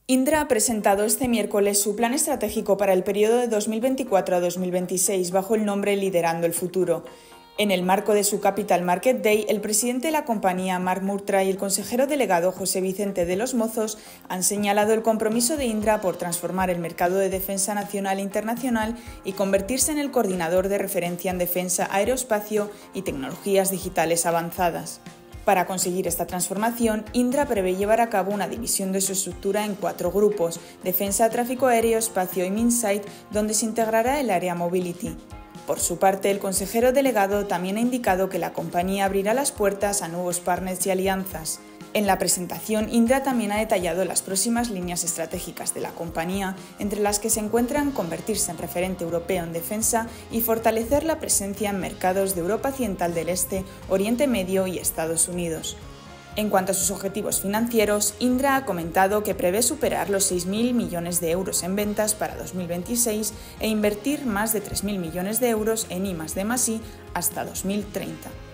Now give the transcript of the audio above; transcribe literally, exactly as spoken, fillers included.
Indra ha presentado este miércoles su plan estratégico para el periodo de dos mil veinticuatro a dos mil veintiséis bajo el nombre Liderando el Futuro. En el marco de su Capital Market Day, el presidente de la compañía, Mark Murtra, y el consejero delegado, José Vicente de los Mozos, han señalado el compromiso de Indra por transformar el mercado de defensa nacional e internacional y convertirse en el coordinador de referencia en defensa, aeroespacio y tecnologías digitales avanzadas. Para conseguir esta transformación, Indra prevé llevar a cabo una división de su estructura en cuatro grupos: defensa, tráfico aéreo, espacio y Minsight, donde se integrará el área Mobility. Por su parte, el consejero delegado también ha indicado que la compañía abrirá las puertas a nuevos partners y alianzas. En la presentación, Indra también ha detallado las próximas líneas estratégicas de la compañía, entre las que se encuentran convertirse en referente europeo en defensa y fortalecer la presencia en mercados de Europa Occidental del Este, Oriente Medio y Estados Unidos. En cuanto a sus objetivos financieros, Indra ha comentado que prevé superar los seis mil millones de euros en ventas para dos mil veintiséis e invertir más de tres mil millones de euros en I más D más I hasta dos mil treinta.